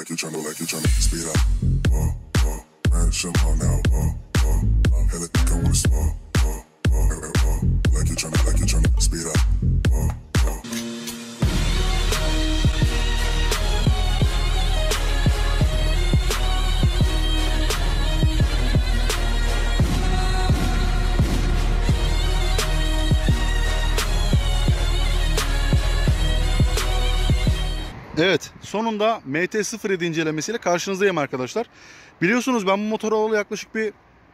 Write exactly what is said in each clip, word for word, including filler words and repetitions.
like you're tryna, like you're tryna speed up. Whoa, whoa, man, shut up now. Whoa, whoa, hella think I wanna slow. Whoa, whoa, whoa, like you're tryna, like you're tryna speed up. Whoa, whoa. Evet, sonunda M T sıfır yedi incelemesiyle karşınızdayım arkadaşlar. Biliyorsunuz ben bu motoru alalı yaklaşık bir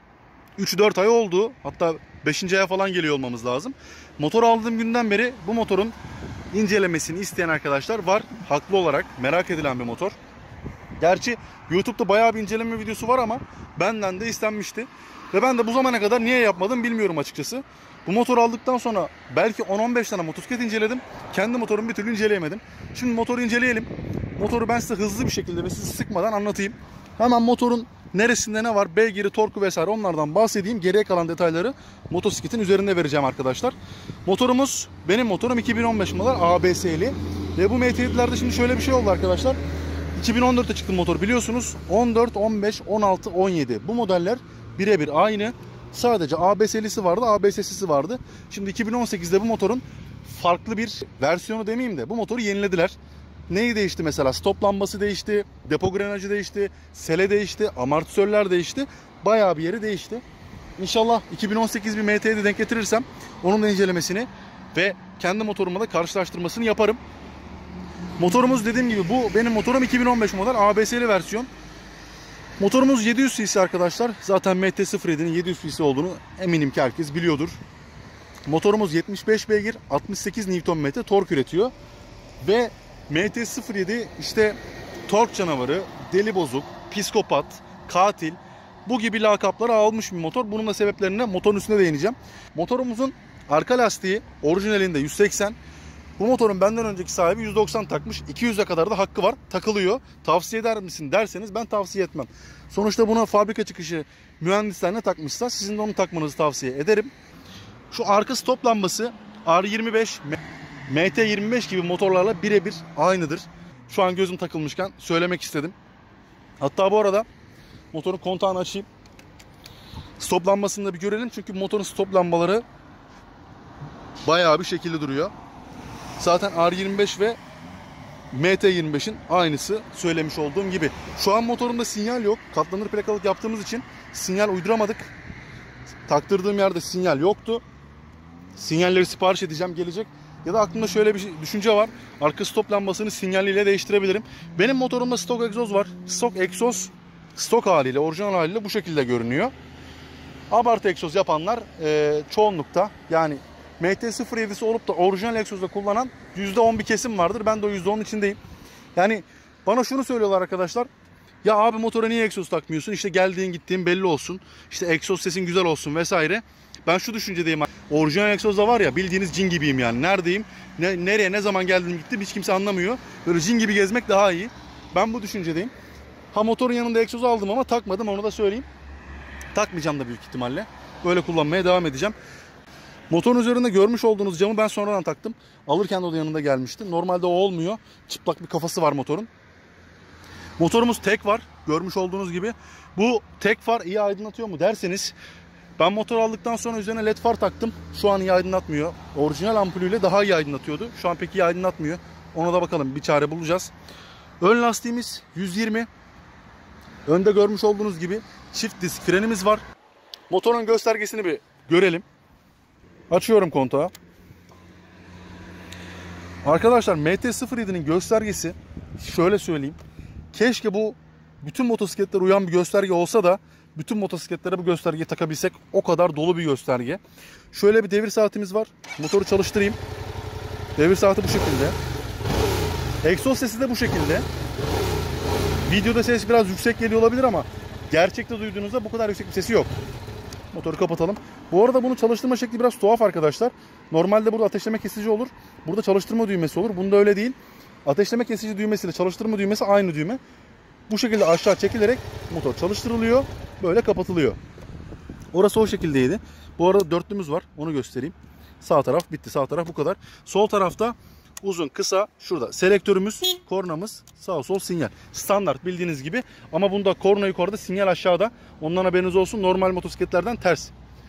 üç dört ay oldu. Hatta beşinci aya falan geliyor olmamız lazım. Motor aldığım günden beri bu motorun incelemesini isteyen arkadaşlar var. Haklı olarak merak edilen bir motor. Gerçi YouTube'da bayağı bir inceleme videosu var ama benden de istenmişti. Ve ben de bu zamana kadar niye yapmadım bilmiyorum açıkçası. Bu motoru aldıktan sonra belki on on beş tane motosiklet inceledim. Kendi motorumu bir türlü inceleyemedim. Şimdi motoru inceleyelim. Motoru ben size hızlı bir şekilde ve sizi sıkmadan anlatayım. Hemen motorun neresinde ne var, beygiri, torku vesaire onlardan bahsedeyim. Geriye kalan detayları motosikletin üzerinde vereceğim arkadaşlar. Motorumuz, benim motorum iki bin on beş model A B S'li. Ve bu M T yedilerde şimdi şöyle bir şey oldu arkadaşlar. iki bin on dörtte çıktı motor biliyorsunuz. on dört, on beş, on altı, on yedi. Bu modeller birebir aynı. Sadece A B S'lisi vardı, A B S'siz vardı. Şimdi iki bin on sekizde bu motorun farklı bir versiyonu demeyeyim de bu motoru yenilediler. Neyi değişti mesela? Stop lambası değişti, depo grenajı değişti, sele değişti, amortisörler değişti. Bayağı bir yeri değişti. İnşallah iki bin on sekiz bir M T'ye de denk getirirsem onun da incelemesini ve kendi motorumla da karşılaştırmasını yaparım. Motorumuz dediğim gibi bu benim motorum iki bin on beş model A B S'li versiyon. Motorumuz yedi yüz cc arkadaşlar. Zaten M T sıfır yedinin yedi yüz cc olduğunu eminim ki herkes biliyordur. Motorumuz yetmiş beş beygir, altmış sekiz Newton metre tork üretiyor. Ve M T sıfır yedi işte tork canavarı, deli bozuk, psikopat, katil bu gibi lakapları almış bir motor. Bunun da sebeplerine motorun üstüne değineceğim. Motorumuzun arka lastiği orijinalinde yüz seksen. Bu motorun benden önceki sahibi yüz doksan takmış. iki yüze kadar da hakkı var. Takılıyor. Tavsiye eder misin derseniz ben tavsiye etmem. Sonuçta buna fabrika çıkışı mühendisler ne takmışsa sizin de onu takmanızı tavsiye ederim. Şu arka stop lambası R yirmi beş, M T yirmi beş gibi motorlarla birebir aynıdır. Şu an gözüm takılmışken söylemek istedim. Hatta bu arada motorun kontağını açayım. Stop lambasını da bir görelim. Çünkü motorun stop lambaları bayağı bir şekilde duruyor. Zaten R yirmi beş ve M T yirmi beşin aynısı söylemiş olduğum gibi. Şu an motorumda sinyal yok. Katlanır plakalık yaptığımız için sinyal uyduramadık. Taktırdığım yerde sinyal yoktu. Sinyalleri sipariş edeceğim, gelecek. Ya da aklımda şöyle bir şey, düşünce var. Arka stop lambasını sinyaliyle değiştirebilirim. Benim motorumda stok egzoz var. Stok egzoz stok haliyle, orijinal haliyle bu şekilde görünüyor. Abartı egzoz yapanlar e, çoğunlukta yani M T sıfır yedisi olup da orijinal egzozda kullanan yüzde on bir kesim vardır. Ben de o yüzde on içindeyim. Yani bana şunu söylüyorlar arkadaşlar. Ya abi motora niye egzoz takmıyorsun? İşte geldiğin gittiğin belli olsun. İşte egzoz sesin güzel olsun vesaire. Ben şu düşüncedeyim. Orijinal egzozda var ya bildiğiniz cin gibiyim yani. Neredeyim? Ne, nereye ne zaman geldim gittim hiç kimse anlamıyor. Böyle cin gibi gezmek daha iyi. Ben bu düşüncedeyim. Ha motorun yanında egzoz aldım ama takmadım onu da söyleyeyim. Takmayacağım da büyük ihtimalle. Böyle kullanmaya devam edeceğim. Motorun üzerinde görmüş olduğunuz camı ben sonradan taktım. Alırken de o da yanında gelmişti. Normalde o olmuyor. Çıplak bir kafası var motorun. Motorumuz tek var. Görmüş olduğunuz gibi. Bu tek far iyi aydınlatıyor mu derseniz ben motor aldıktan sonra üzerine led far taktım. Şu an iyi aydınlatmıyor. Orijinal ampulüyle daha iyi aydınlatıyordu. Şu an pek iyi aydınlatmıyor. Ona da bakalım. Bir çare bulacağız. Ön lastiğimiz yüz yirmi. Önde görmüş olduğunuz gibi çift disk frenimiz var. Motorun göstergesini bir görelim. Açıyorum kontağı. Arkadaşlar M T sıfır yedinin göstergesi şöyle söyleyeyim. Keşke bu bütün motosikletlere uyan bir gösterge olsa da bütün motosikletlere bu göstergeyi takabilsek. O kadar dolu bir gösterge. Şöyle bir devir saatimiz var. Motoru çalıştırayım. Devir saati bu şekilde. Egzoz sesi de bu şekilde. Videoda ses biraz yüksek geliyor olabilir ama gerçekte duyduğunuzda bu kadar yüksek bir sesi yok. Motoru kapatalım. Bu arada bunu çalıştırma şekli biraz tuhaf arkadaşlar. Normalde burada ateşleme kesici olur. Burada çalıştırma düğmesi olur. Bunda öyle değil. Ateşleme kesici düğmesiyle çalıştırma düğmesi aynı düğme. Bu şekilde aşağı çekilerek motor çalıştırılıyor. Böyle kapatılıyor. Orası o şekildeydi. Bu arada dörtlümüz var. Onu göstereyim. Sağ taraf bitti. Sağ taraf bu kadar. Sol tarafta uzun, kısa, şurada selektörümüz, kornamız, sağ sol sinyal. Standart bildiğiniz gibi ama bunda korna yukarıda, sinyal aşağıda. Ondan haberiniz olsun, normal motosikletlerden ters.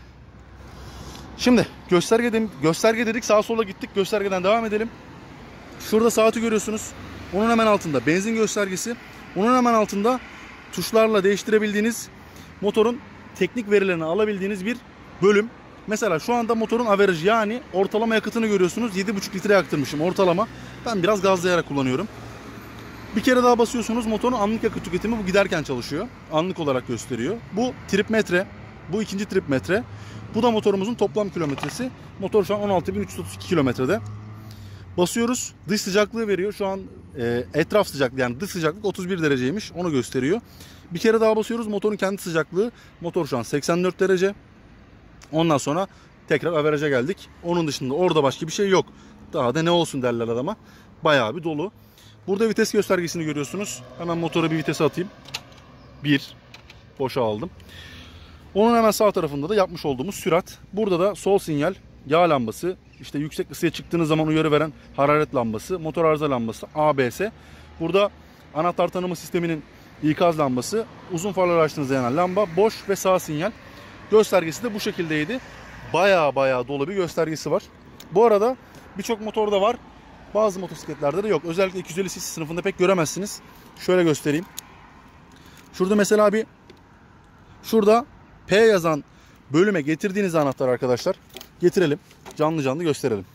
Şimdi gösterge, de, gösterge dedik, sağa sola gittik, göstergeden devam edelim. Şurada saati görüyorsunuz. Onun hemen altında benzin göstergesi. Onun hemen altında tuşlarla değiştirebildiğiniz, motorun teknik verilerini alabildiğiniz bir bölüm. Mesela şu anda motorun averaj, yani ortalama yakıtını görüyorsunuz. yedi buçuk litre yaktırmışım ortalama. Ben biraz gazlayarak kullanıyorum. Bir kere daha basıyorsunuz, motorun anlık yakıt tüketimi bu giderken çalışıyor. Anlık olarak gösteriyor. Bu trip metre. Bu ikinci trip metre. Bu da motorumuzun toplam kilometresi. Motor şu an on altı bin üç yüz otuz iki kilometrede. Basıyoruz. Dış sıcaklığı veriyor. Şu an e, etraf sıcaklığı, yani dış sıcaklık otuz bir dereceymiş. Onu gösteriyor. Bir kere daha basıyoruz. Motorun kendi sıcaklığı. Motor şu an seksen dört derece. Ondan sonra tekrar averaja geldik. Onun dışında orada başka bir şey yok. Daha da ne olsun derler adama. Bayağı bir dolu. Burada vites göstergesini görüyorsunuz. Hemen motora bir vitese atayım. bir. Boşa aldım. Onun hemen sağ tarafında da yapmış olduğumuz sürat. Burada da sol sinyal, yağ lambası, işte yüksek ısıya çıktığınız zaman uyarı veren hararet lambası, motor arıza lambası, A B S. Burada anahtar tanıma sisteminin ikaz lambası, uzun farlar açtığınızda yanan lamba, boş ve sağ sinyal. Göstergesi de bu şekildeydi. Baya baya dolu bir göstergesi var. Bu arada birçok motorda var. Bazı motosikletlerde de yok. Özellikle iki yüz elli cc sınıfında pek göremezsiniz. Şöyle göstereyim. Şurada mesela bir, şurada P yazan bölüme getirdiğiniz anahtar arkadaşlar. Getirelim. Canlı canlı gösterelim.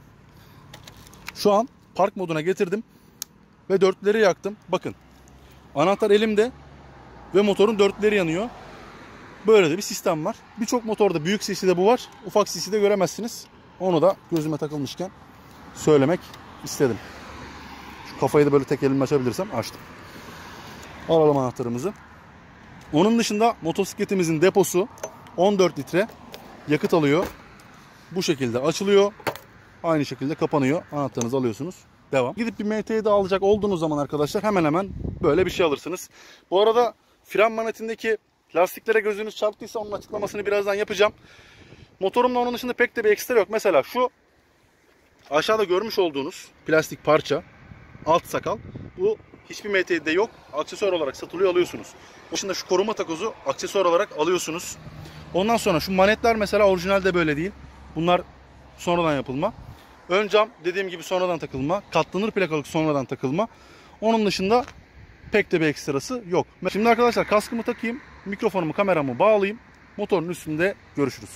Şu an park moduna getirdim. Ve dörtleri yaktım. Bakın. Anahtar elimde. Ve motorun dörtleri yanıyor. Böyle de bir sistem var. Birçok motorda büyük cc'de bu var. Ufak cc'de göremezsiniz. Onu da gözüme takılmışken söylemek istedim. Şu kafayı da böyle tek elimle açabilirsem açtım. Alalım anahtarımızı. Onun dışında motosikletimizin deposu on dört litre yakıt alıyor. Bu şekilde açılıyor. Aynı şekilde kapanıyor. Anahtarınızı alıyorsunuz. Devam. Gidip bir M T'yi de alacak olduğunuz zaman arkadaşlar hemen hemen böyle bir şey alırsınız. Bu arada fren manetindeki lastiklere gözünüz çarptıysa onun açıklamasını birazdan yapacağım. Motorumla onun dışında pek de bir ekstra yok. Mesela şu aşağıda görmüş olduğunuz plastik parça, alt sakal, bu hiçbir M T'de yok. Aksesuar olarak satılıyor, alıyorsunuz. O dışında şu koruma takozu aksesuar olarak alıyorsunuz. Ondan sonra şu manetler mesela orijinalde böyle değil. Bunlar sonradan yapılma. Ön cam dediğim gibi sonradan takılma. Katlanır plakalık sonradan takılma. Onun dışında pek de bir ekstrası yok. Şimdi arkadaşlar kaskımı takayım. Mikrofonumu, kameramı bağlayayım. Motorun üstünde görüşürüz.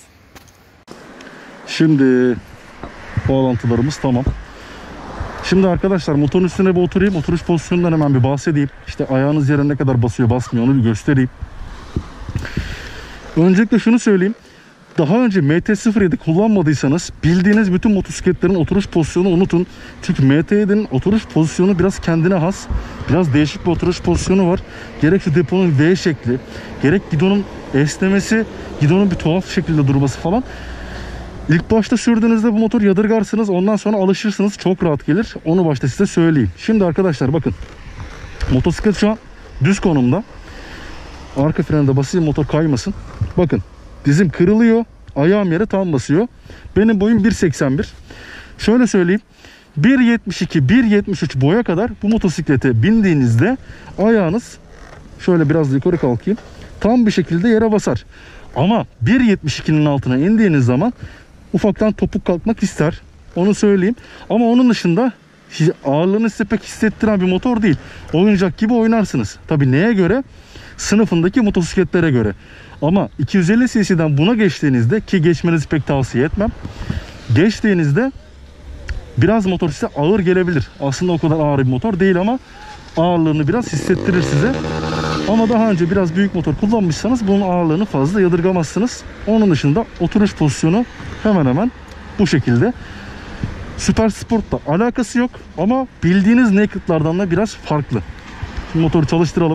Şimdi bağlantılarımız tamam. Şimdi arkadaşlar motorun üstüne bir oturayım. Oturuş pozisyonundan hemen bir bahsedeyim. İşte ayağınız yere ne kadar basıyor basmıyor onu bir göstereyim. Öncelikle şunu söyleyeyim. Daha önce M T sıfır yedi kullanmadıysanız bildiğiniz bütün motosikletlerin oturuş pozisyonu unutun. Çünkü M T yedi'nin oturuş pozisyonu biraz kendine has. Biraz değişik bir oturuş pozisyonu var. Gerek şu deponun V şekli, gerek gidonun esnemesi, gidonun bir tuhaf şekilde durması falan. İlk başta sürdüğünüzde bu motor yadırgarsınız. Ondan sonra alışırsınız. Çok rahat gelir. Onu başta size söyleyeyim. Şimdi arkadaşlar bakın. Motosiklet şu an düz konumda. Arka frene de basayım motor kaymasın. Bakın. Dizim kırılıyor. Ayağım yere tam basıyor. Benim boyum bir seksen bir. Şöyle söyleyeyim. bir yetmiş iki bir yetmiş üç boya kadar bu motosiklete bindiğinizde ayağınız şöyle biraz yukarı kalkayım. Tam bir şekilde yere basar. Ama bir yetmiş ikinin altına indiğiniz zaman ufaktan topuk kalkmak ister. Onu söyleyeyim. Ama onun dışında ağırlığını size pek hissettiren bir motor değil. Oyuncak gibi oynarsınız. Tabii neye göre? Sınıfındaki motosikletlere göre. Ama iki yüz elli cc'den buna geçtiğinizde, ki geçmenizi pek tavsiye etmem. Geçtiğinizde biraz motor size ağır gelebilir. Aslında o kadar ağır bir motor değil ama ağırlığını biraz hissettirir size. Ama daha önce biraz büyük motor kullanmışsanız bunun ağırlığını fazla yadırgamazsınız. Onun dışında oturuş pozisyonu hemen hemen bu şekilde. Süper Sport'la alakası yok ama bildiğiniz naked'lardan da biraz farklı. Şimdi motoru çalıştıralım.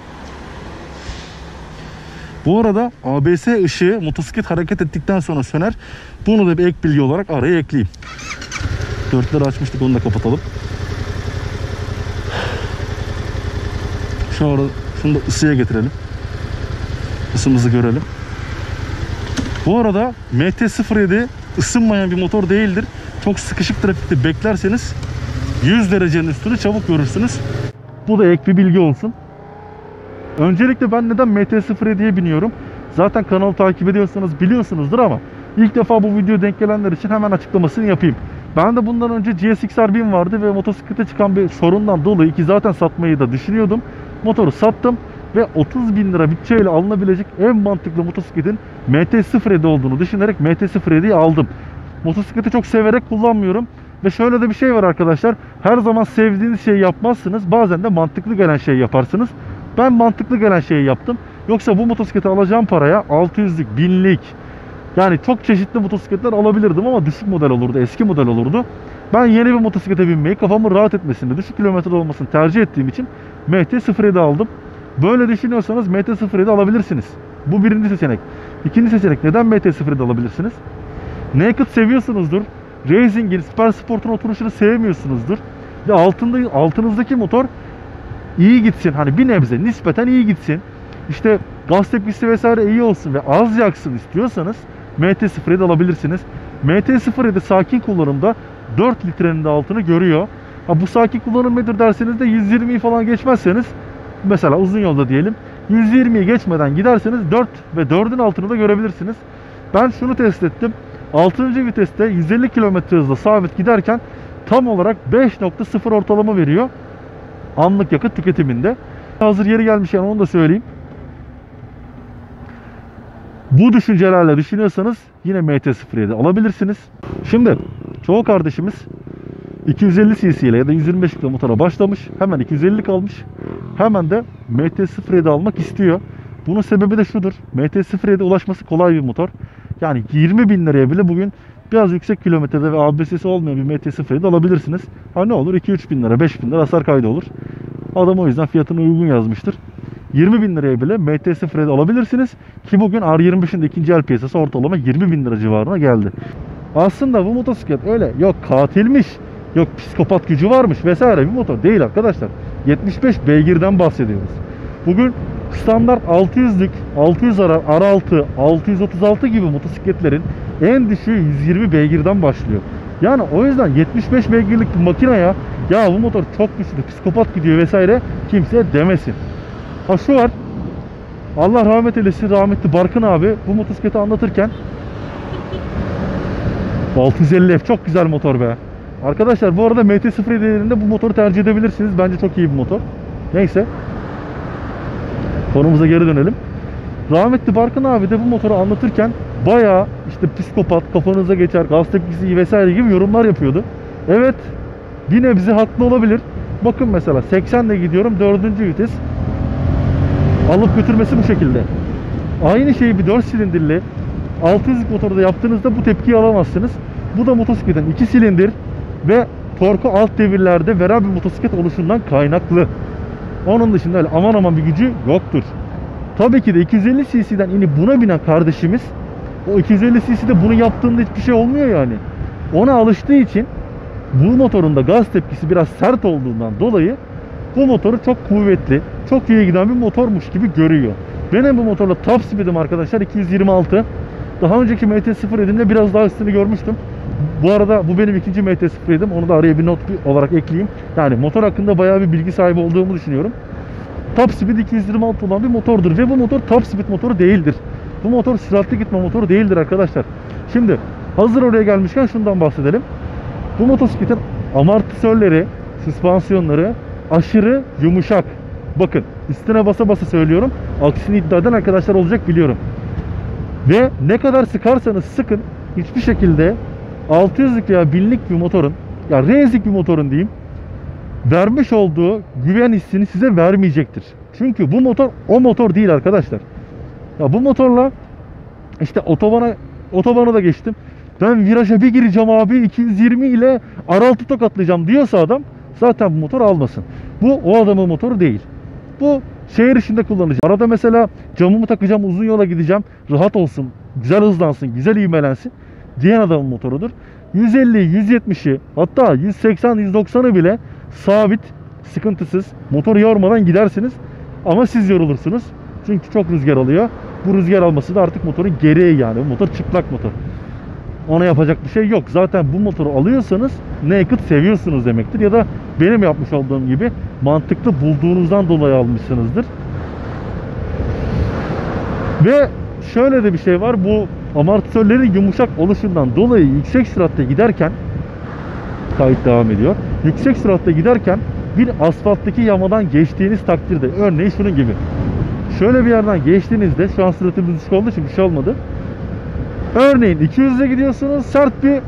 Bu arada A B S ışığı motosiklet hareket ettikten sonra söner. Bunu da bir ek bilgi olarak araya ekleyeyim. Dörtleri açmıştık, onu da kapatalım. Şu arada şunu da ısıya getirelim. Isımızı görelim. Bu arada M T sıfır yedi ısınmayan bir motor değildir. Çok sıkışık trafikte beklerseniz yüz derecenin üstünü çabuk görürsünüz. Bu da ek bir bilgi olsun. Öncelikle ben neden M T sıfır yediye biniyorum? Zaten kanalı takip ediyorsanız biliyorsunuzdur ama ilk defa bu videoya denk gelenler için hemen açıklamasını yapayım. Ben de bundan önce G S X R bin vardı ve motosiklete çıkan bir sorundan dolayı, ki zaten satmayı da düşünüyordum, motoru sattım ve otuz bin lira bütçeyle alınabilecek en mantıklı motosikletin M T sıfır yedi olduğunu düşünerek M T sıfır yediyi aldım. Motosikleti çok severek kullanmıyorum ve şöyle de bir şey var arkadaşlar: her zaman sevdiğiniz şeyi yapmazsınız, bazen de mantıklı gelen şeyi yaparsınız. Ben mantıklı gelen şeyi yaptım. Yoksa bu motosikleti alacağım paraya altı yüzlük, binlik, yani çok çeşitli motosikletler alabilirdim ama düşük model olurdu, eski model olurdu. Ben yeni bir motosiklete binmeyi, kafamın rahat etmesini, düşük kilometre olmasını tercih ettiğim için M T sıfır yedi aldım. Böyle düşünüyorsanız M T sıfır yedi alabilirsiniz. Bu birinci seçenek. İkinci seçenek, neden M T sıfır yedi alabilirsiniz? Naked seviyorsunuzdur. Racing'in, Super Sport'un oturuşunu sevmiyorsunuzdur. Ve altında, altınızdaki motor iyi gitsin. Hani bir nebze, nispeten iyi gitsin. İşte gaz tepkisi vesaire iyi olsun ve az yaksın istiyorsanız M T sıfır yedi alabilirsiniz. M T sıfır yedi sakin kullanımda dört litrenin de altını görüyor. Ha, bu sakin kullanım nedir derseniz de yüz yirmiyi falan geçmezseniz, mesela uzun yolda diyelim, yüz yirmiyi geçmeden giderseniz dört ve dördün altını da görebilirsiniz. Ben şunu test ettim. altıncı viteste yüz elli kilometre hızla sabit giderken tam olarak beş nokta sıfır ortalama veriyor anlık yakıt tüketiminde. Hazır yeri gelmişken onu da söyleyeyim. Bu düşüncelerle düşünüyorsanız yine M T sıfır yedi alabilirsiniz. Şimdi çoğu kardeşimiz iki yüz elli cc ile ya da yüz yirmi beş ile motora başlamış. Hemen iki yüz ellilik almış. Hemen de M T sıfır yedi almak istiyor. Bunun sebebi de şudur: M T sıfır yedi ulaşması kolay bir motor. Yani yirmi bin liraya bile bugün biraz yüksek kilometrede ve A B S'si olmayan bir M T sıfır yedi alabilirsiniz. Ha ne olur, iki üç bin lira, beş bin lira hasar kaydı olur. Adam o yüzden fiyatını uygun yazmıştır. yirmi bin liraya bile M T sıfır yedi alabilirsiniz ki bugün R yirmi beşin de ikinci el piyasası ortalama yirmi bin lira civarına geldi. Aslında bu motosiklet öyle yok katilmiş, yok psikopat gücü varmış vesaire bir motor değil arkadaşlar. yetmiş beş beygirden bahsediyoruz. Bugün standart altı yüzlük, altı yüz R altı, altı yüz otuz altı gibi motosikletlerin en düşüğü yüz yirmi beygirden başlıyor. Yani o yüzden yetmiş beş beygirlik bir makineye ya bu motor çok güçlü, psikopat gidiyor vesaire kimse demesin. Ha şu var, Allah rahmet eylesin rahmetli Barkın abi bu motosikleti anlatırken altı yüz elli F çok güzel motor be. Arkadaşlar bu arada M T sıfır yedi yerinde bu motoru tercih edebilirsiniz. Bence çok iyi bir motor. Neyse. Konumuza geri dönelim. Rahmetli Barkın abi de bu motoru anlatırken bayağı işte psikopat, kafanıza geçer, gaz tepkisi vesaire gibi yorumlar yapıyordu. Evet, bir nebze haklı olabilir. Bakın mesela seksenle gidiyorum, dördüncü vites. Alıp götürmesi bu şekilde. Aynı şeyi bir dört silindirli altı yüzlük motorda yaptığınızda bu tepkiyi alamazsınız. Bu da motosikletin iki silindir ve torku alt devirlerde veren bir motosiklet oluşundan kaynaklı. Onun dışında öyle aman aman bir gücü yoktur. Tabii ki de iki yüz elli cc'den inip buna binen kardeşimiz o iki yüz elli cc'de bunu yaptığında hiçbir şey olmuyor yani. Ona alıştığı için bu motorun da gaz tepkisi biraz sert olduğundan dolayı bu motoru çok kuvvetli, çok iyi giden bir motormuş gibi görüyor. Benim bu motorla top speed'im arkadaşlar iki yüz yirmi altı. Daha önceki M T sıfır yedi'mde biraz daha üstünü görmüştüm. Bu arada bu benim ikinci M T sıfır yedi'm. Onu da araya bir not olarak ekleyeyim. Yani motor hakkında bayağı bir bilgi sahibi olduğumu düşünüyorum. Top speed iki yüz yirmi altı olan bir motordur ve bu motor top speed motoru değildir. Bu motor süratli gitme motoru değildir arkadaşlar. Şimdi hazır oraya gelmişken şundan bahsedelim. Bu motosikletin amortisörleri, süspansiyonları aşırı yumuşak. Bakın üstüne basa basa söylüyorum. Aksini iddia eden arkadaşlar olacak biliyorum. Ve ne kadar sıkarsanız sıkın hiçbir şekilde altı yüzlük veya binlik bir motorun, ya racing bir motorun diyeyim, vermiş olduğu güven hissini size vermeyecektir. Çünkü bu motor o motor değil arkadaşlar. Ya bu motorla işte otobana otobana da geçtim. Ben viraja bir gireceğim abi iki yüz yirmi ile R altı tokatlayacağım diyorsa adam zaten bu motor almasın. Bu o adamın motoru değil. Bu şehir içinde kullanacağım. Arada mesela camımı takacağım, uzun yola gideceğim. Rahat olsun, güzel hızlansın, güzel ivmelensin diyen adamın motorudur. yüz elli, yüz yetmişi hatta yüz seksen, yüz doksanı bile sabit, sıkıntısız, motoru yormadan gidersiniz. Ama siz yorulursunuz. Çünkü çok rüzgar alıyor. Bu rüzgar alması da artık motorun gereği yani. Bu motor çıplak motor. ona yapacak bir şey yok. Zaten bu motoru alıyorsanız naked seviyorsunuz demektir. Ya da benim yapmış olduğum gibi mantıklı bulduğunuzdan dolayı almışsınızdır. Ve şöyle de bir şey var. Bu amortisörlerin yumuşak oluşundan dolayı yüksek süratte giderken, kayıt devam ediyor. Yüksek süratte giderken bir asfalttaki yamadan geçtiğiniz takdirde, örneğin şunun gibi. Şöyle bir yerden geçtiğinizde, şu an süratimiz düşük olduğu için bir şey olmadı. Örneğin iki yüzle gidiyorsunuz, sert bir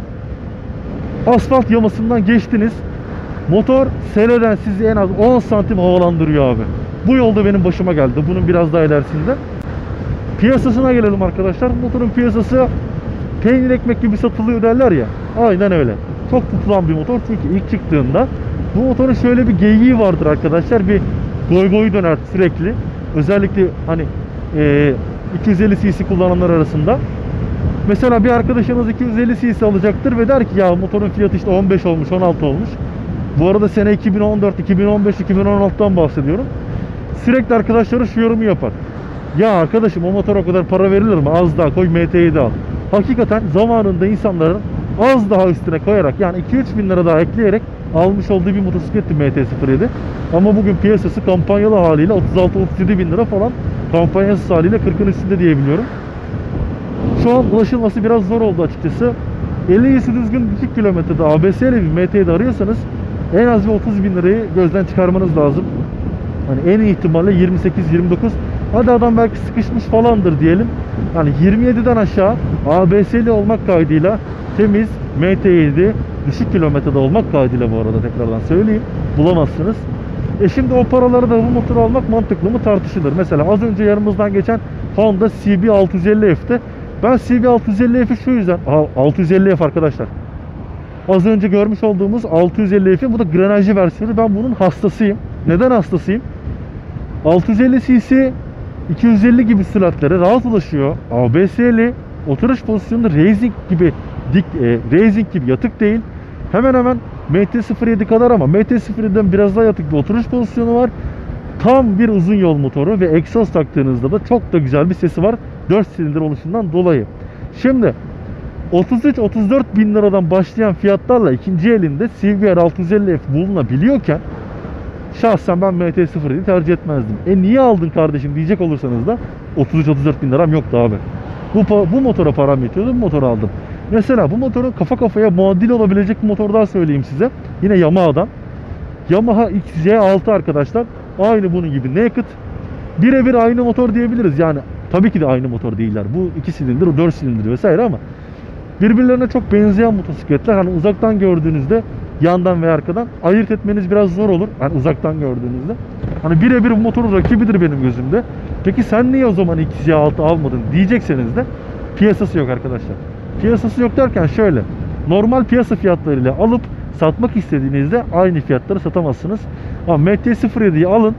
asfalt yamasından geçtiniz. Motor seleden sizi en az on santim havalandırıyor abi. Bu yolda benim başıma geldi. Bunun biraz daha ilerisinde. Piyasasına gelelim arkadaşlar. Motorun piyasası peynir ekmek gibi satılıyor derler ya. Aynen öyle. Çok tutulan bir motor çünkü ilk çıktığında bu motorun şöyle bir geyiği vardır arkadaşlar. Bir goy goy döner sürekli. Özellikle hani e, iki yüz elli cc kullananlar arasında. Mesela bir arkadaşınız iki yüz elli cc alacaktır ve der ki ya motorun fiyatı işte on beş olmuş, on altı olmuş. Bu arada sene iki bin on dört, iki bin on beş, iki bin on altıdan bahsediyorum. Sürekli arkadaşları şu yorumu yapar. Ya arkadaşım o motora o kadar para verilir mi? Az daha koy, M T yedi al. Hakikaten zamanında insanların az daha üstüne koyarak, yani iki üç bin lira daha ekleyerek almış olduğu bir motosikletti M T sıfır yedi. Ama bugün piyasası kampanyalı haliyle otuz altı otuz yedi bin lira falan, kampanyasız haliyle kırkın üstünde diyebiliyorum. Şu an ulaşılması biraz zor oldu açıkçası. elli iyisi düzgün düşük kilometrede A B S'li bir M T yedi arıyorsanız en az bir otuz bin lirayı gözden çıkarmanız lazım. Hani en iyi ihtimalle yirmi sekiz yirmi dokuz. Hadi adam belki sıkışmış falandır diyelim. Yani yirmi yediden aşağı A B S'li olmak kaydıyla temiz M T yedi düşük kilometrede olmak kaydıyla, bu arada tekrardan söyleyeyim, bulamazsınız. E şimdi o paraları da bu motoru almak mantıklı mı tartışılır. Mesela az önce yanımızdan geçen Honda C B altı yüz elli F'ti. Ben C B altı yüz elli F'i şu yüzden, altı yüz elli F arkadaşlar. Az önce görmüş olduğumuz altı yüz elli F'in bu da grenajlı versiyonu. Ben bunun hastasıyım. Neden hastasıyım? altı yüz elli cc iki yüz elli gibi süratlere rahat ulaşıyor. A B S'li, oturuş pozisyonunda racing gibi dik, e, racing gibi yatık değil. Hemen hemen M T sıfır yedi kadar ama M T sıfır yediden biraz daha yatık bir oturuş pozisyonu var. Tam bir uzun yol motoru ve egzoz taktığınızda da çok da güzel bir sesi var. dört silindir oluşundan dolayı. Şimdi otuz üç otuz dört bin liradan başlayan fiyatlarla ikinci elinde C B R altı yüz elli F bulunabiliyorken şahsen ben M T sıfır yedi tercih etmezdim. E niye aldın kardeşim diyecek olursanız da otuz üç otuz dört bin liram yoktu abi. Bu, bu motora param yetiyordu, bu motoru aldım. Mesela bu motorun kafa kafaya muadil olabilecek bir motor daha söyleyeyim size. Yine Yamaha'dan. Yamaha X J altı arkadaşlar. Aynı bunun gibi naked. Birebir aynı motor diyebiliriz. Yani tabii ki de aynı motor değiller. Bu iki silindir, o dört silindir vesaire ama birbirlerine çok benzeyen motosikletler. Hani uzaktan gördüğünüzde yandan ve arkadan ayırt etmeniz biraz zor olur. Hani uzaktan gördüğünüzde. Hani birebir bu motorun rakibidir benim gözümde. Peki sen niye o zaman X J altı almadın diyecekseniz de piyasası yok arkadaşlar. Piyasası yok derken şöyle. Normal piyasa fiyatlarıyla alıp satmak istediğinizde aynı fiyatları satamazsınız. Ama M T sıfır yediyi alın.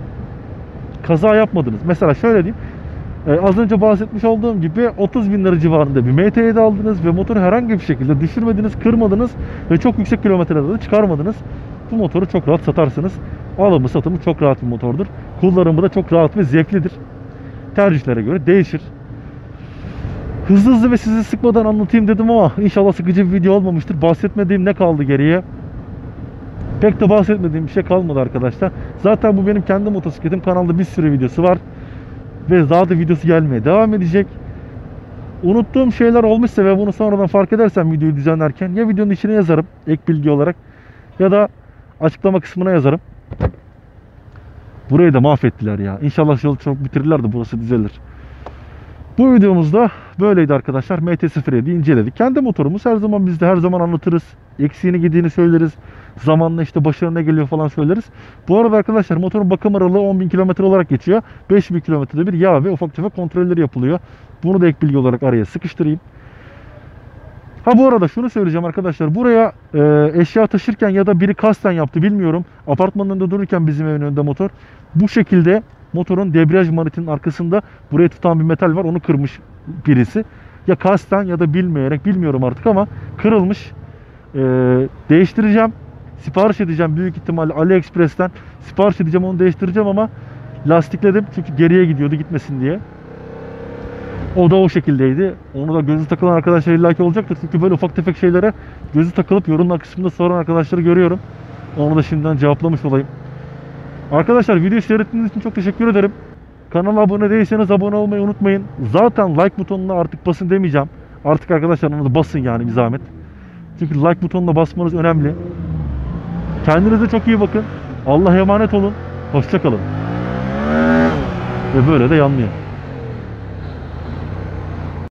Kaza yapmadınız. Mesela şöyle diyeyim. Ee, az önce bahsetmiş olduğum gibi otuz bin lira civarında bir M T yedi aldınız ve motoru herhangi bir şekilde düşürmediniz, kırmadınız ve çok yüksek kilometrede de çıkarmadınız. Bu motoru çok rahat satarsınız. Alımı satımı çok rahat bir motordur. Kullanımı da çok rahat ve zevklidir. Tercihlere göre değişir. Hızlı hızlı ve sizi sıkmadan anlatayım dedim ama inşallah sıkıcı bir video olmamıştır. Bahsetmediğim ne kaldı geriye? Pek de bahsetmediğim bir şey kalmadı arkadaşlar. Zaten bu benim kendi motosikletim. Kanalda bir sürü videosu var. Ve daha da videosu gelmeye devam edecek. Unuttuğum şeyler olmuşsa ve bunu sonradan fark edersem videoyu düzenlerken ya videonun içine yazarım ek bilgi olarak ya da açıklama kısmına yazarım. Burayı da mahvettiler ya. İnşallah yolu çok bitirirler de burası düzelir. Bu videomuzda böyleydi arkadaşlar. M T sıfır yediyi inceledik. Kendi motorumuz her zaman bizde, her zaman anlatırız. Eksiğini gidiğini söyleriz. Zamanla işte başarı ne geliyor falan söyleriz. Bu arada arkadaşlar motorun bakım aralığı on bin kilometre olarak geçiyor. beş bin kilometrede bir yağ ve ufak tefek kontrolleri yapılıyor. Bunu da ek bilgi olarak araya sıkıştırayım. Ha bu arada şunu söyleyeceğim arkadaşlar. Buraya e, eşya taşırken ya da biri kasten yaptı bilmiyorum. Apartmanın önünde dururken bizim evin önünde motor. Bu şekilde motorun debriyaj manetinin arkasında buraya tutan bir metal var. Onu kırmış birisi. Ya kasten ya da bilmeyerek, bilmiyorum artık ama kırılmış. E, değiştireceğim. Sipariş edeceğim büyük ihtimalle AliExpress'ten. Sipariş edeceğim, onu değiştireceğim ama lastikledim. Çünkü geriye gidiyordu, gitmesin diye. O da o şekildeydi. Onu da gözü takılan arkadaşlar illaki olacaktır. Çünkü böyle ufak tefek şeylere gözü takılıp yorumlar kısmında soran arkadaşları görüyorum. Onu da şimdiden cevaplamış olayım. Arkadaşlar video seyrettiğiniz için çok teşekkür ederim. Kanala abone değilseniz abone olmayı unutmayın. Zaten like butonuna artık basın demeyeceğim. Artık arkadaşlar onu da basın yani bir zahmet. Çünkü like butonuna basmanız önemli. Kendinize çok iyi bakın. Allah'a emanet olun. Hoşça kalın. Ve böyle de yanmıyor.